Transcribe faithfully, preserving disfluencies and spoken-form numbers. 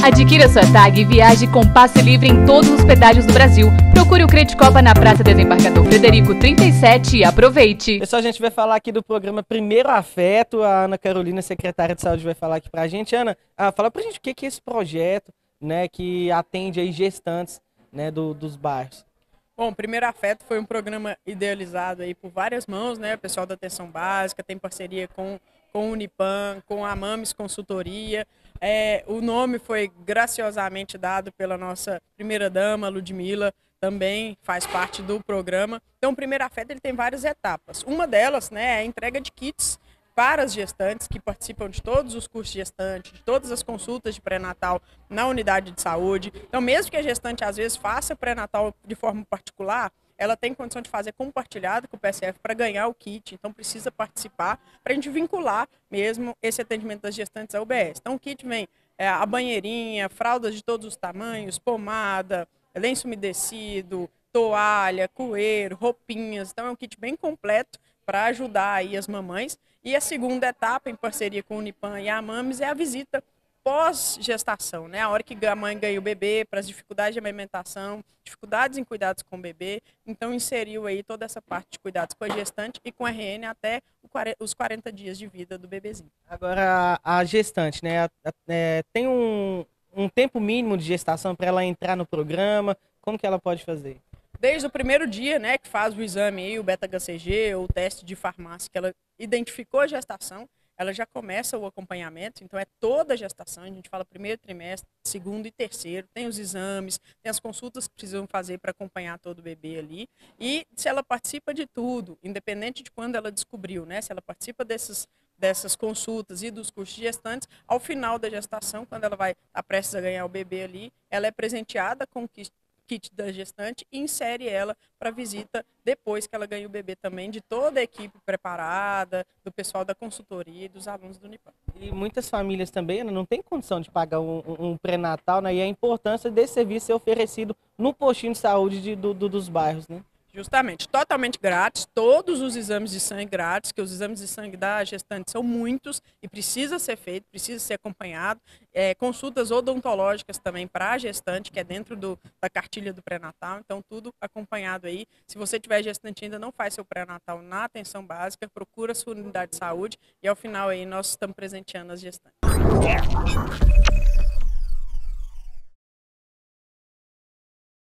Adquira sua tag e viaje com passe livre em todos os pedágios do Brasil. Procure o Credicopa na Praça Desembargador Frederico trinta e sete e aproveite. Pessoal, a gente vai falar aqui do programa Primeiro Afeto. A Ana Carolina, secretária de Saúde, vai falar aqui pra gente. Ana, ah, fala pra gente o que é esse projeto, né, que atende aí gestantes, né, do, dos bairros. Bom, Primeiro Afeto foi um programa idealizado aí por várias mãos, né? O pessoal da Atenção Básica tem parceria com, com o Unipan, com a Mames Consultoria. É, o nome foi graciosamente dado pela nossa primeira-dama, Ludmila, também faz parte do programa. Então, o Primeiro Afeto ele tem várias etapas. Uma delas, né, é a entrega de kits para as gestantes que participam de todos os cursos de gestante, de todas as consultas de pré-natal na unidade de saúde. Então, mesmo que a gestante, às vezes, faça pré-natal de forma particular, ela tem condição de fazer compartilhado com o P S F para ganhar o kit, então precisa participar para a gente vincular mesmo esse atendimento das gestantes ao U B S. Então, o kit vem é, a banheirinha, fraldas de todos os tamanhos, pomada, lenço umedecido, toalha, coeiro, roupinhas. Então, é um kit bem completo para ajudar aí as mamães. E a segunda etapa, em parceria com o Unipan e a Mames, é a visita pós-gestação, né? A hora que a mãe ganha o bebê, para as dificuldades de amamentação, dificuldades em cuidados com o bebê. Então, inseriu aí toda essa parte de cuidados com a gestante e com a R N até os quarenta dias de vida do bebezinho. Agora, a, a gestante, né, a, a, é, tem um, um tempo mínimo de gestação para ela entrar no programa? Como que ela pode fazer? Desde o primeiro dia, né, que faz o exame aí, o beta-H C G ou o teste de farmácia, que ela identificou a gestação, ela já começa o acompanhamento, então é toda a gestação, a gente fala primeiro trimestre, segundo e terceiro, tem os exames, tem as consultas que precisam fazer para acompanhar todo o bebê ali, e se ela participa de tudo, independente de quando ela descobriu, né, se ela participa desses, dessas consultas e dos cursos de gestantes, ao final da gestação, quando ela vai estar prestes a ganhar o bebê ali, ela é presenteada com o kit kit da gestante e insere ela para visita depois que ela ganha o bebê também, de toda a equipe preparada, do pessoal da consultoria e dos alunos do Unipan. E muitas famílias também, né, não tem condição de pagar um, um pré-natal, né, e a importância desse serviço ser oferecido no postinho de saúde de, do, do, dos bairros, né? Justamente, totalmente grátis, todos os exames de sangue grátis, que os exames de sangue da gestante são muitos e precisa ser feito, precisa ser acompanhado. É, consultas odontológicas também para a gestante, que é dentro do, da cartilha do pré-natal, então tudo acompanhado aí. Se você tiver gestante e ainda não faz seu pré-natal na atenção básica, procura a sua unidade de saúde e ao final aí nós estamos presenteando as gestantes.